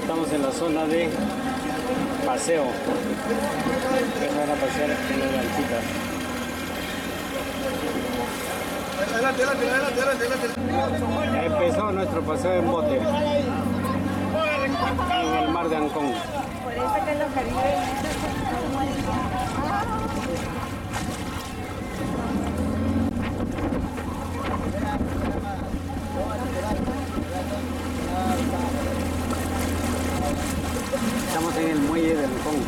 Estamos en la zona de paseo. Van a pasear en las lanchitas. Adelante, adelante, adelante, adelante. Ya empezó nuestro paseo en bote en el mar de Ancón. Por eso que los caribes. Estamos en el muelle de Ancón.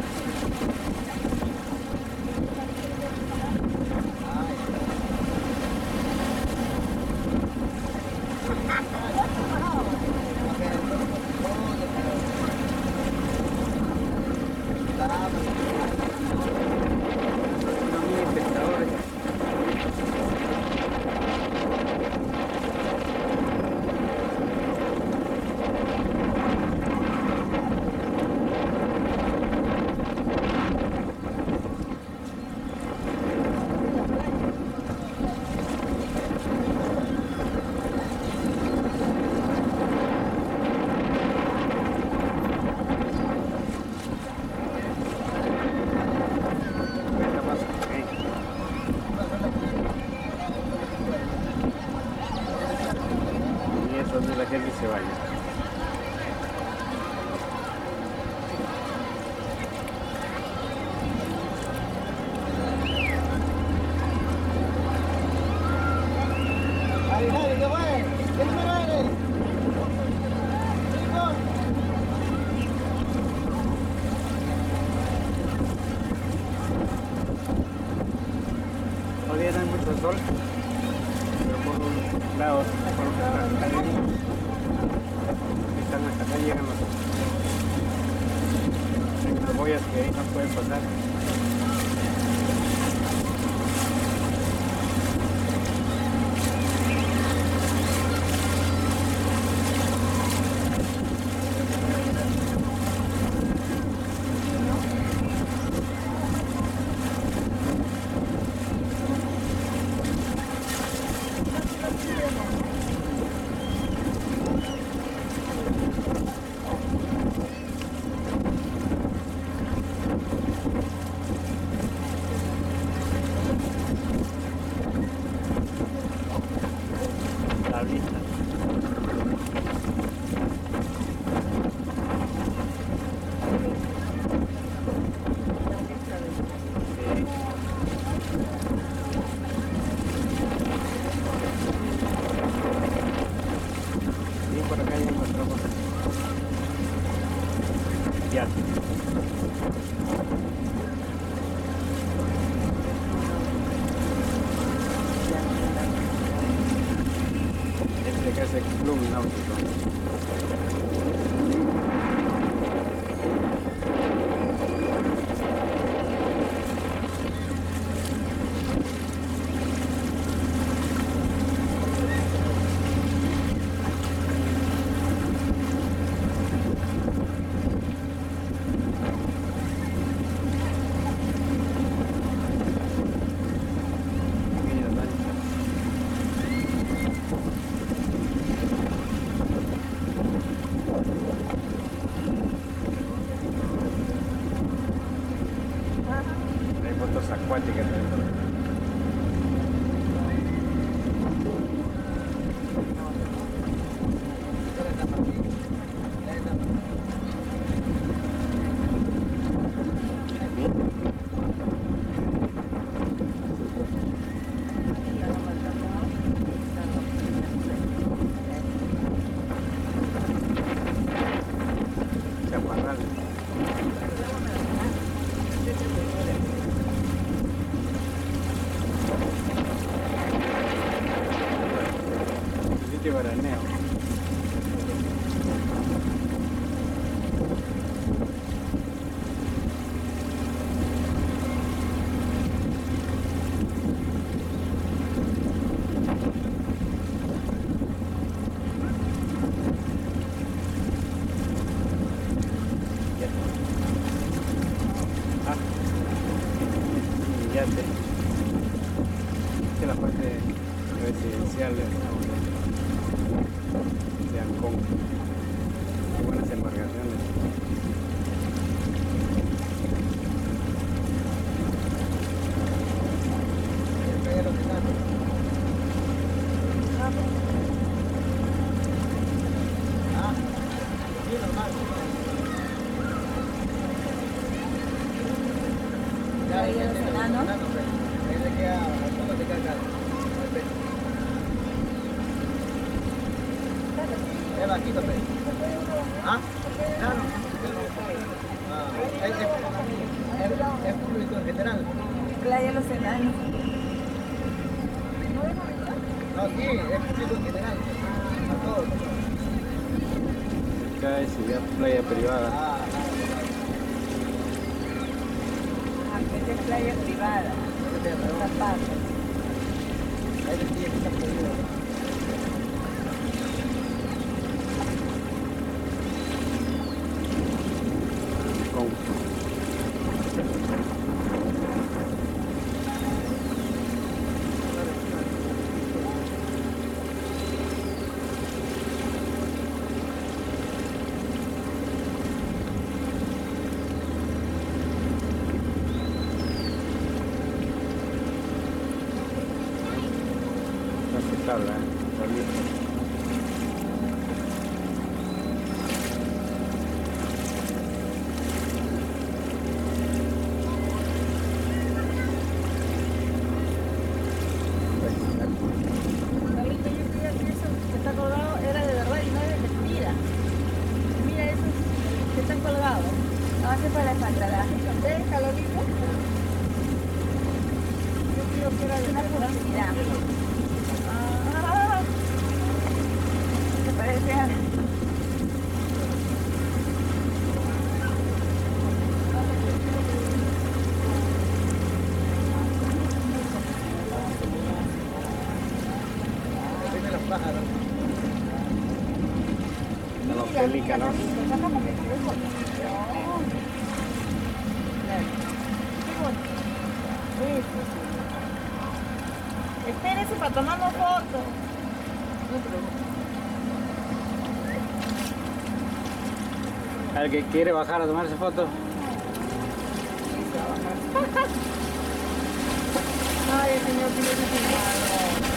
Donde la gente se vaya. Hoy día no hay mucho sol, pero por un lado, por están hasta acá, llegan las boyas que ahí no pueden pasar. La vista. Y por acá ya encontramos ya. Este que es el club náutico. Hay fotos acuáticas también. Chaparral. Sitio veraneo. Yate. Esta es la parte residencial de Ancón. Qué buena embarcaciones. Ahí de los enanos. Ahí le queda, al fondo le queda claro. Es bajito, pero. ¿Ah? Claro. Es público en general. Playa de los enanos. No, sí, es público en general. A todos. Acá es ya playa privada. Esta es playa privada. Esta parte. Ahí le sigue que está perdido. Tabla, solito. Ahorita yo creía que eso que está colgado era de verdad y no es de mentira. Mira eso que están colgados. No hace para espantaraje. ¿Ves, calorito? Yo creo que era de una publicidad. Ah, ¿te parece? Vienen los pájaros. A los pelícanos. Espérese para tomarnos fotos. Al que quiere bajar a tomarse fotos. Ay, el señor tiene que filmarlo.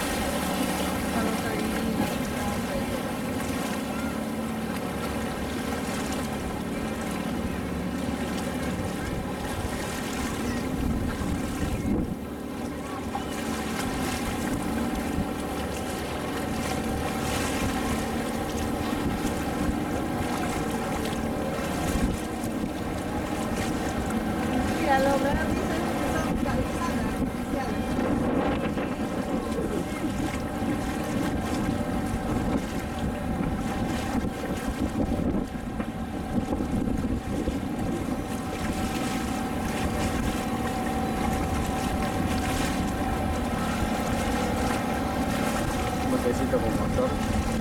Mira, los verdes dicen que son calzadas artificiales. Un botecito con motor.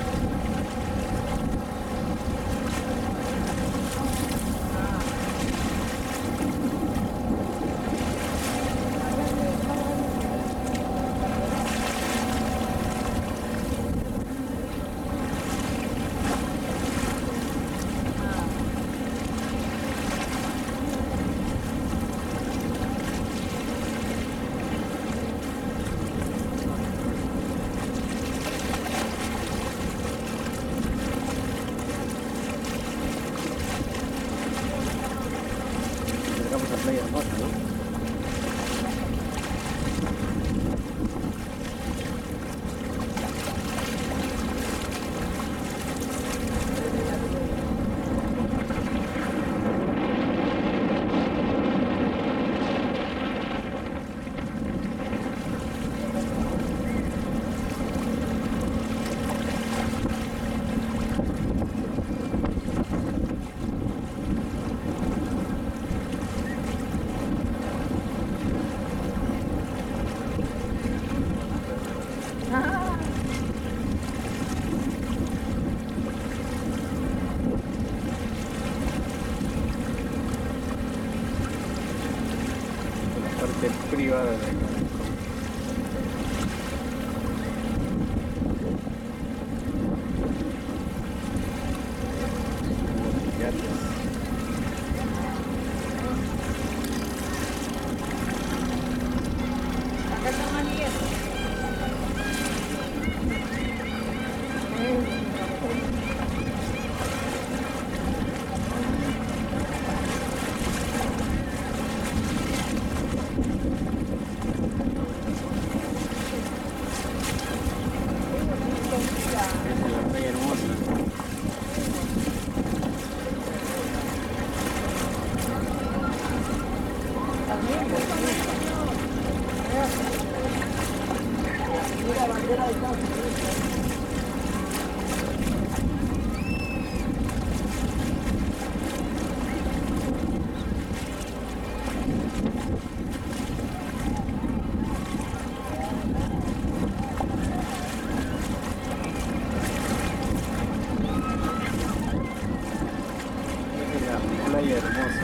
Llegamos a Playa Hermosa, ¿no? Parte privada de acá. playa hermosa.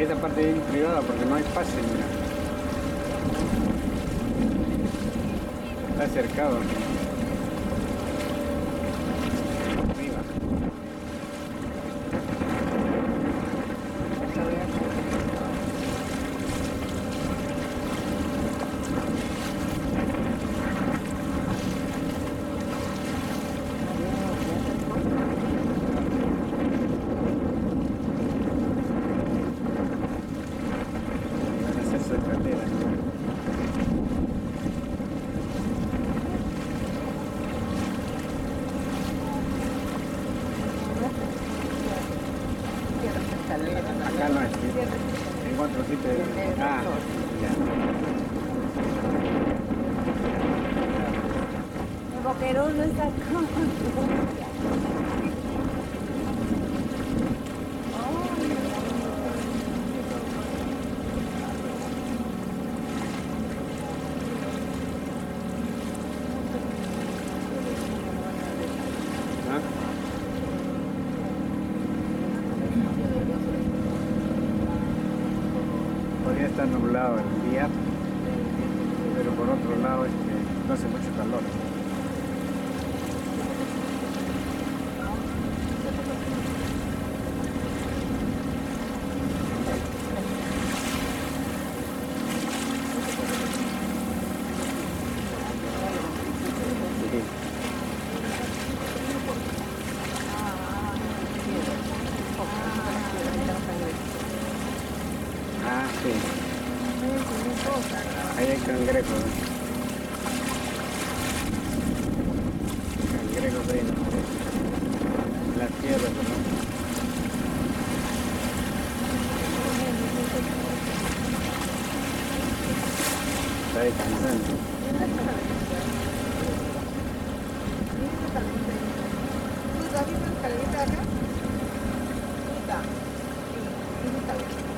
esta parte es privada porque no hay pase, mira. Está cercado. Arriba. Van a hacer su escalera. Acá no es. En otro sitio. Ah, ya. El boquerón no está como... ¿Ah? Podría estar nublado el día, pero por otro lado no hace mucho calor. Sí. Ah, sí. Ahí hay cangrejos. Cangrejos ahí, ¿no? Las piedras, ¿no? Está descansando. ¿Tú has visto escalerita acá? Está. Sí, está bien.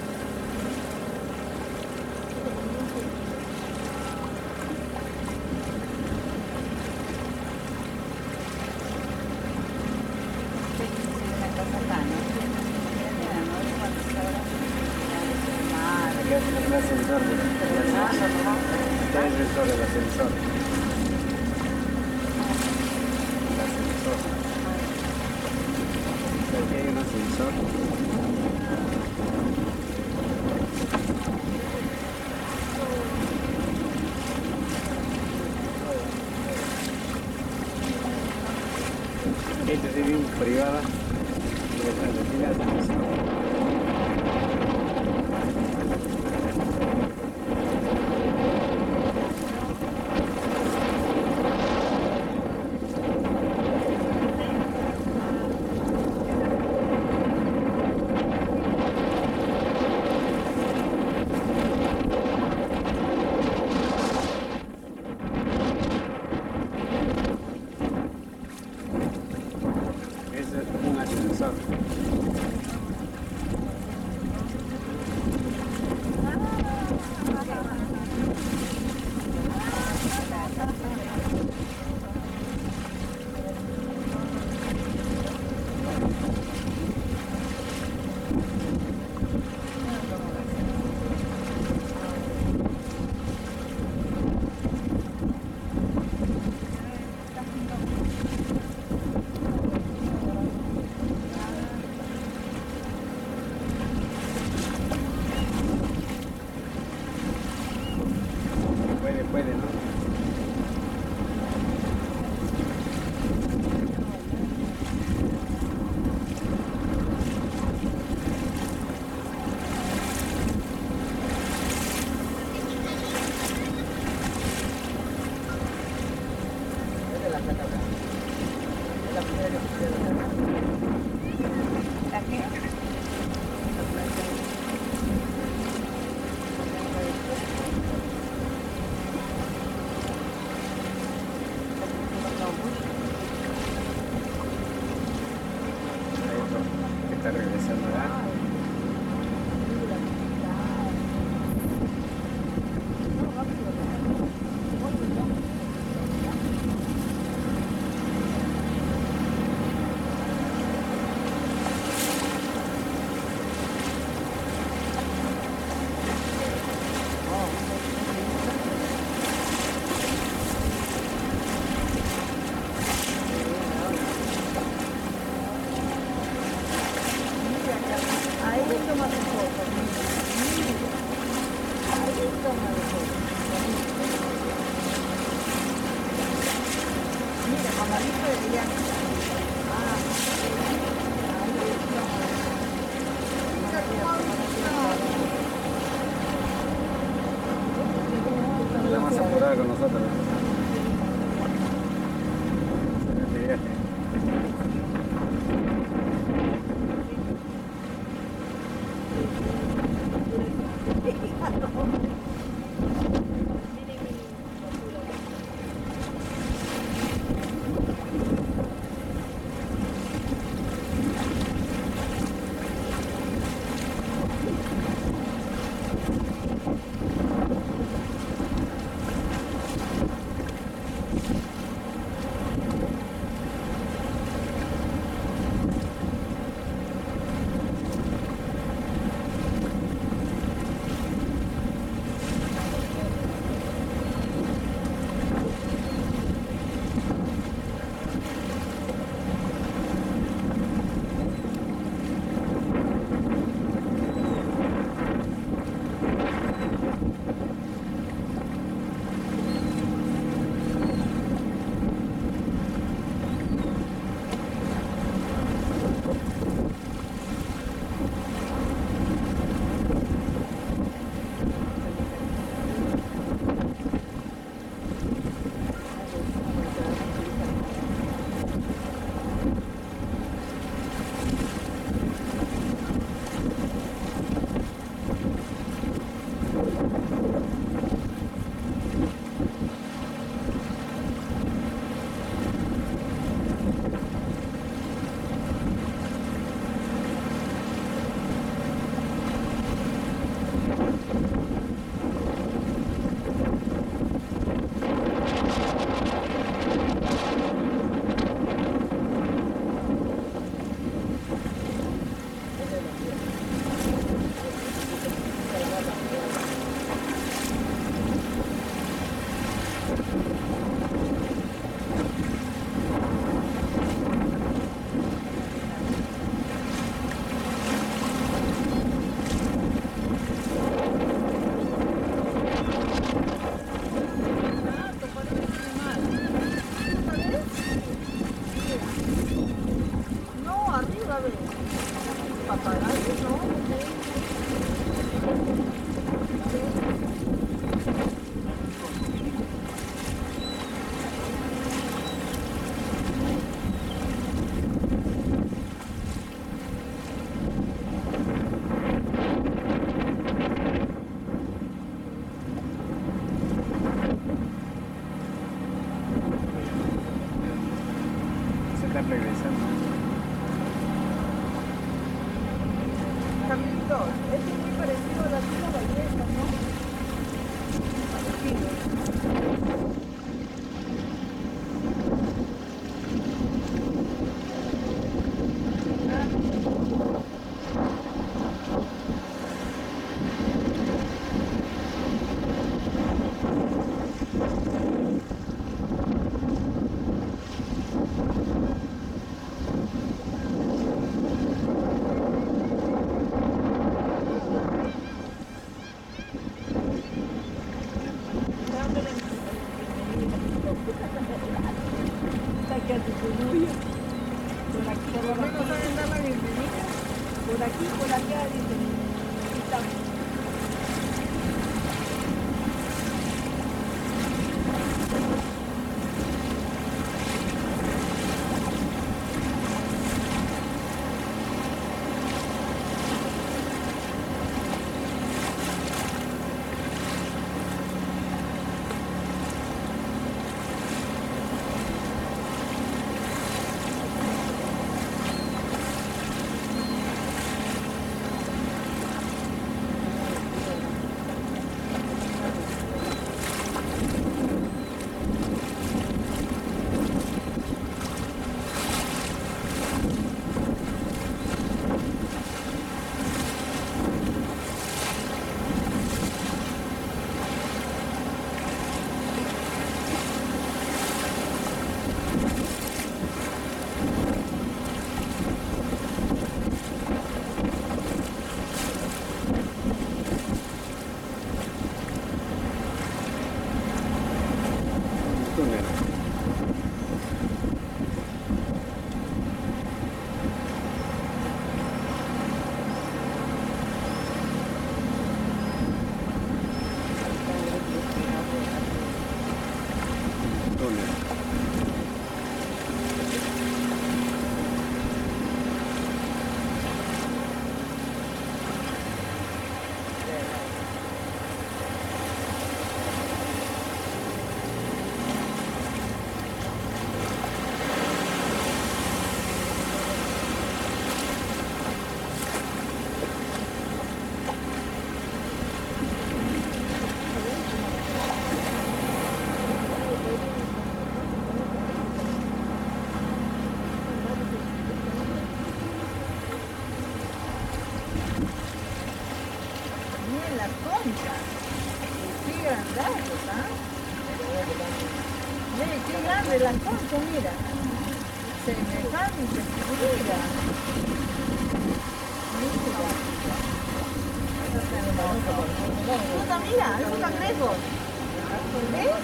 Aquí es el ascensor, mira. Está el ascensor, el ascensor. El ascensor. Aquí hay un ascensor. Esta es bien privada. Pero tiene ascensor. Ese es un ascensor. Puede, ¿no? Es de la casa acá. Es la primera que pusieron acá. ¿Aquí? Hay otro que está regresando, ¿verdad? toma de foto. Mira. Ahí toma de foto. Mira, mamadito de ella. Ah, ahí toma. La más apurada con nosotros. Excelente viaje. Regresando. Carlitos, esto es muy parecido a la Villa Valleta, ¿no? Parecido. Por lo menos saben dar la bienvenida. Por aquí, por allá, dicen. Aquí estamos. Miren la concha. Qué grandazos, ¿ah? Miren, qué grande la concha, mira. Semejante figura. Mira. Mira, es un cangrejo. ¿Ves?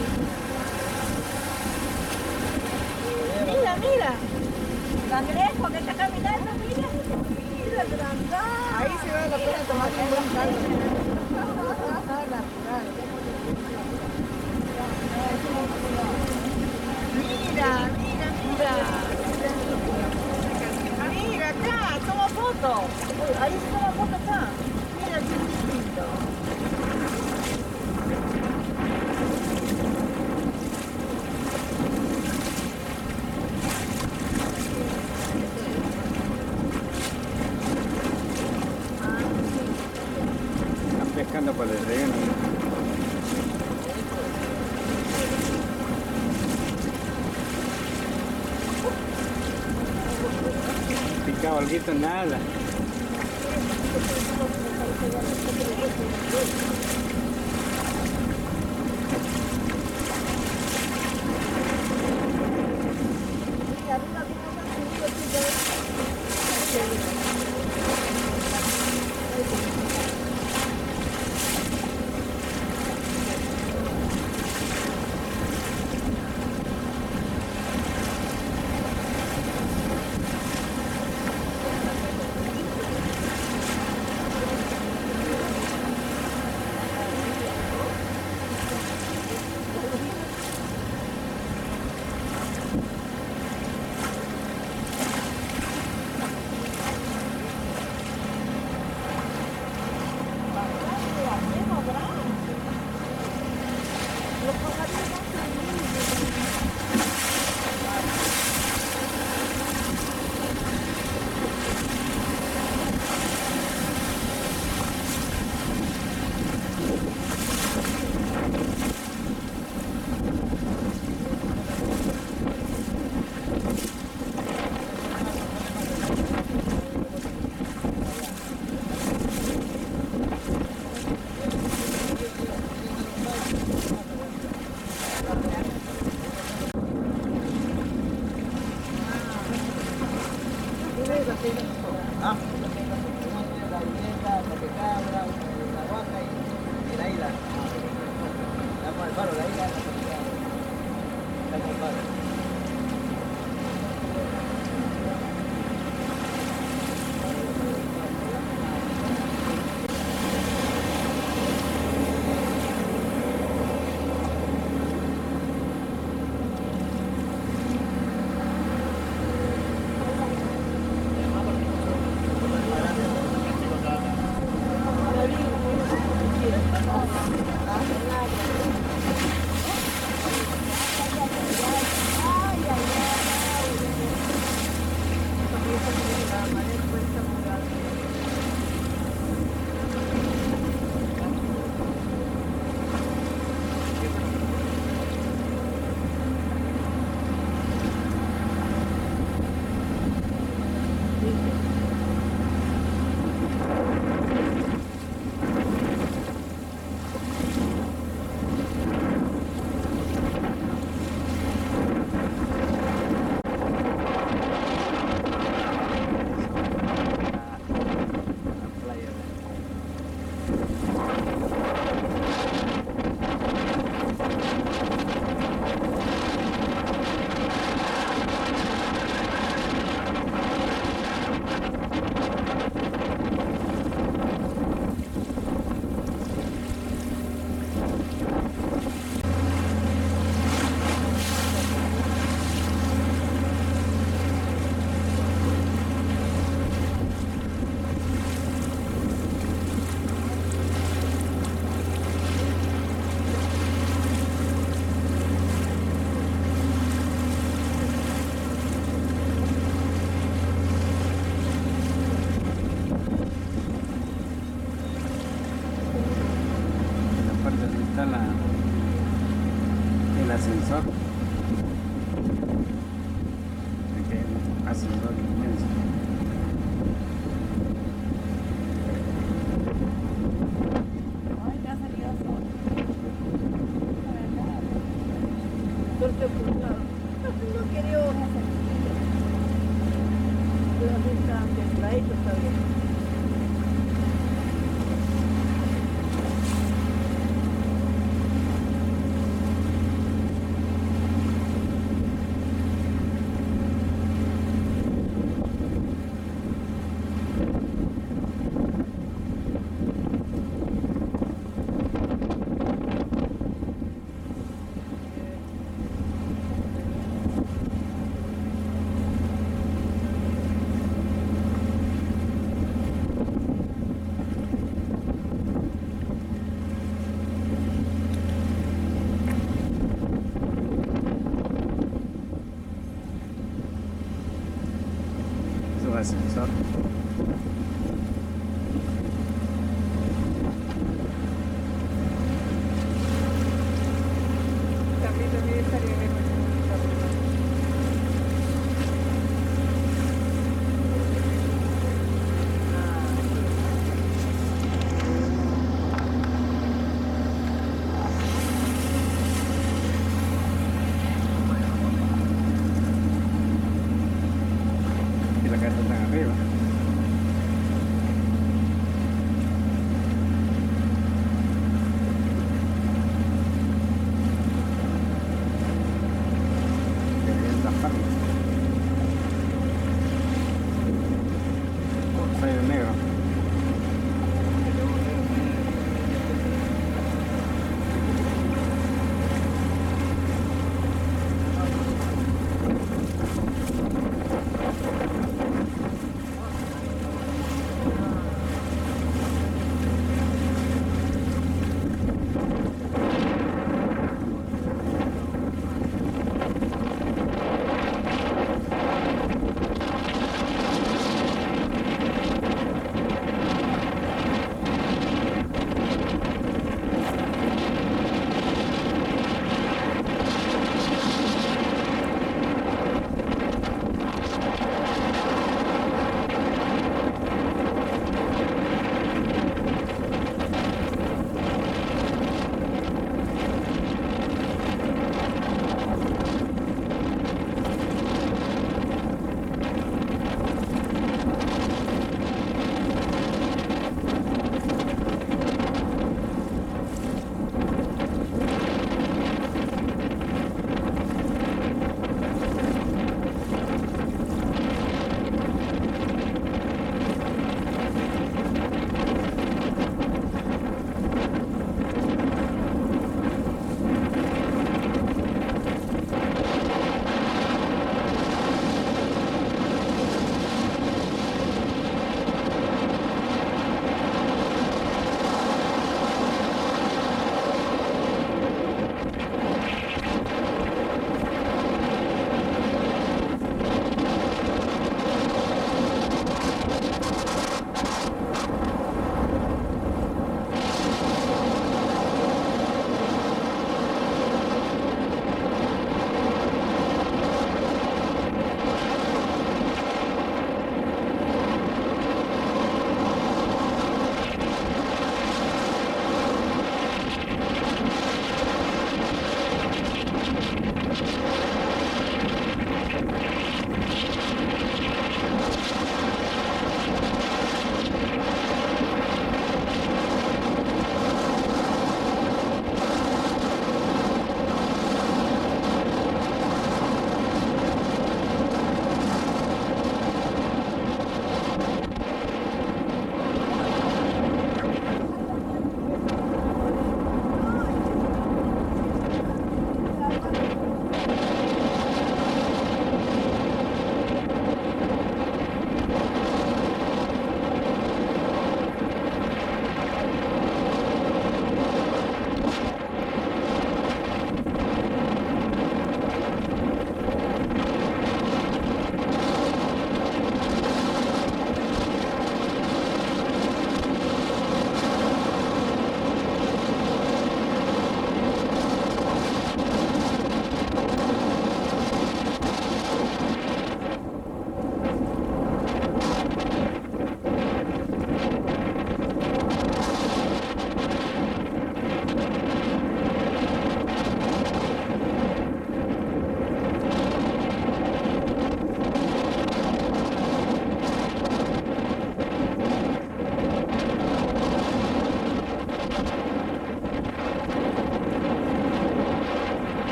Mira, mira. Cangrejo que está caminando, mira. Mira, grandazo. Ahí se va la pena tomar un buen caldo. Natural. Mira, mira, mira. Mira acá, toma foto. Ahí se toma foto acá. Mira qué lindo. Están pescando para el desayuno. Picado alguito, nada. Ah, la vivienda, la cabra, la vaca y la isla. Estamos al paro, la isla, estamos al paro. El ascensor. Aquí hay un ascensor inmenso. La he hecho todavía. Es un ascensor. También estaría bien. Y la casa está arriba.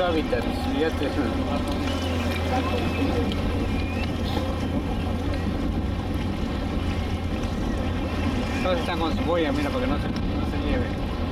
hábitat. Fíjate. Todos están con su boya, mira, para que no se lleve.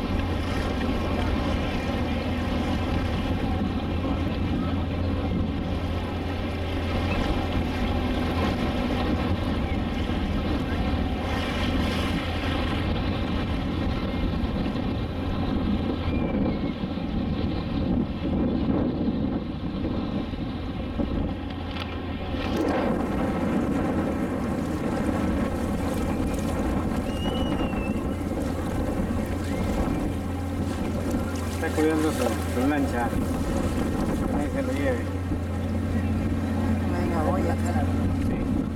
Está cuidando su lancha. Ahí se lo lleve. Venga, voy a hacer algo. Sí.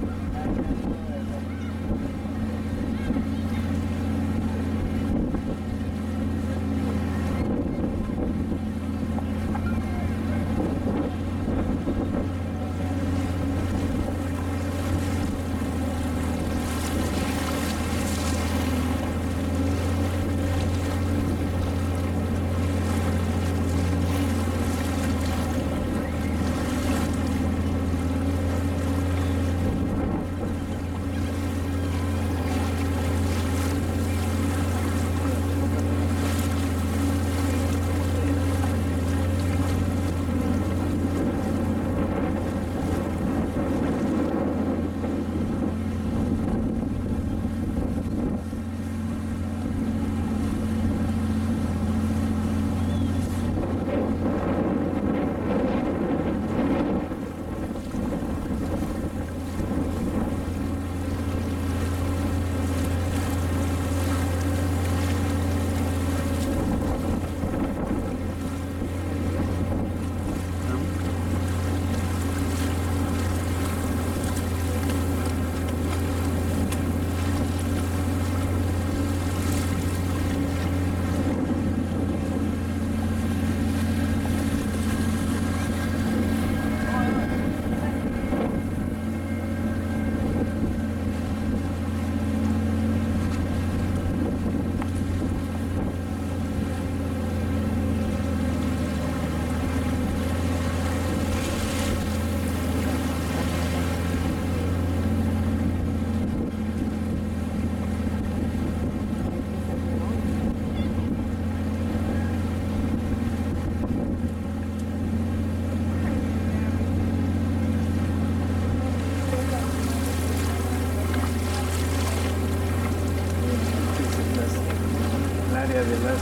El área de las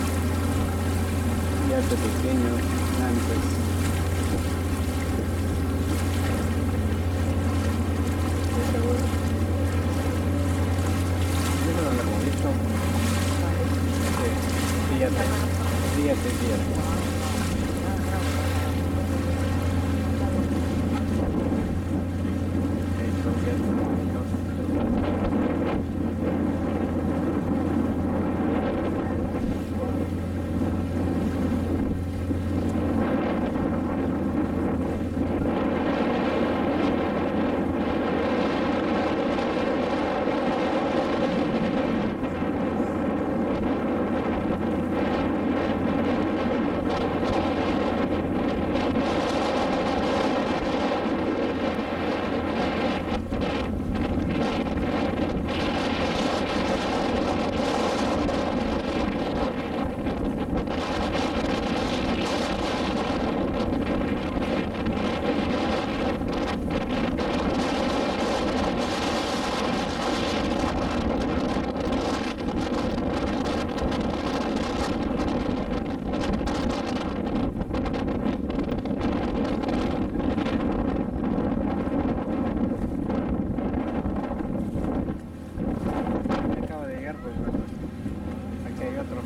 yates pequeños, antes. Eso no lo hemos visto. Sí, fíjate. Acaba de llegar, pues bueno, aquí hay otro.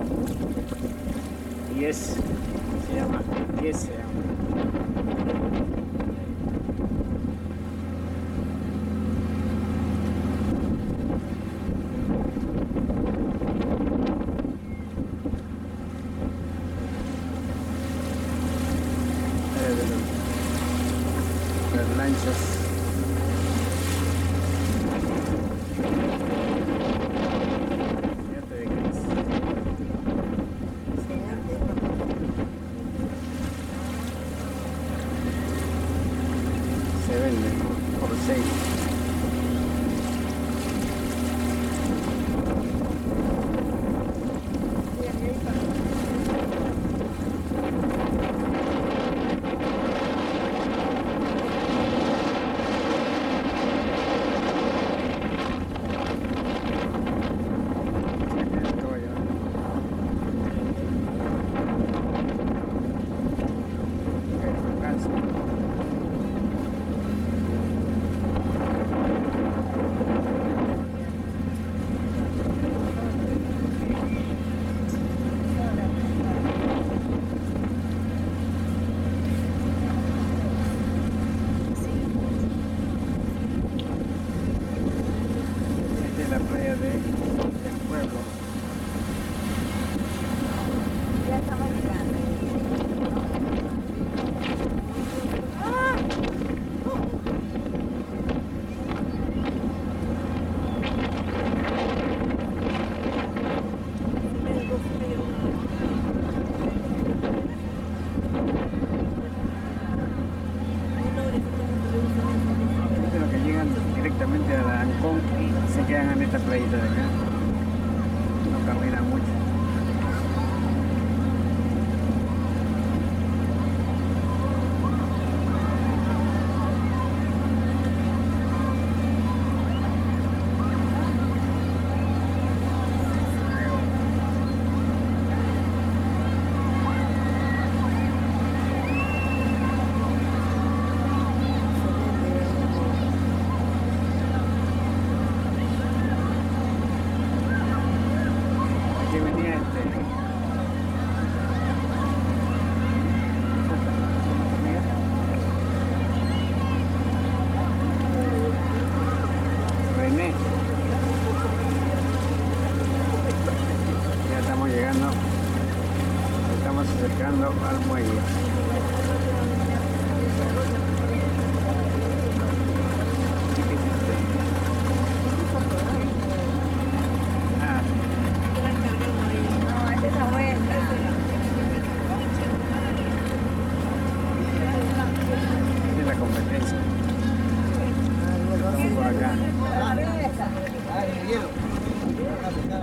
Yes, se llama. las lanchas. Fíjate de que se vende por 6. La playa del pueblo. Ya estamos llegando. De los que llegan directamente a Ancón se quedan en esta playita de acá. No caminan mucho. Aquí venía René. Ya estamos llegando, estamos acercando al muelle. Ah, No, esta es la vuelta. esta es la competencia. Estamos por acá. La regresa. Ah, el hielo. Van a pescar a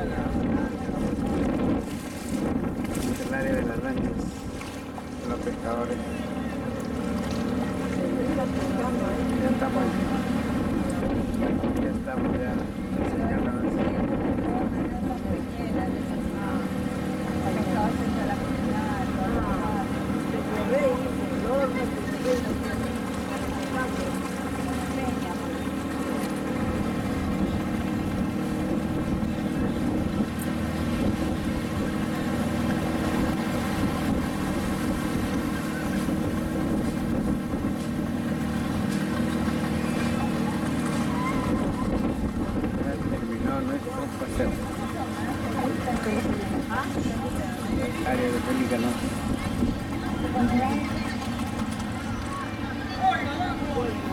El área de las lanchas, de los pescadores. Ya estamos ya acercándonos. Ya terminó nuestro paseo. Área de Pelícano.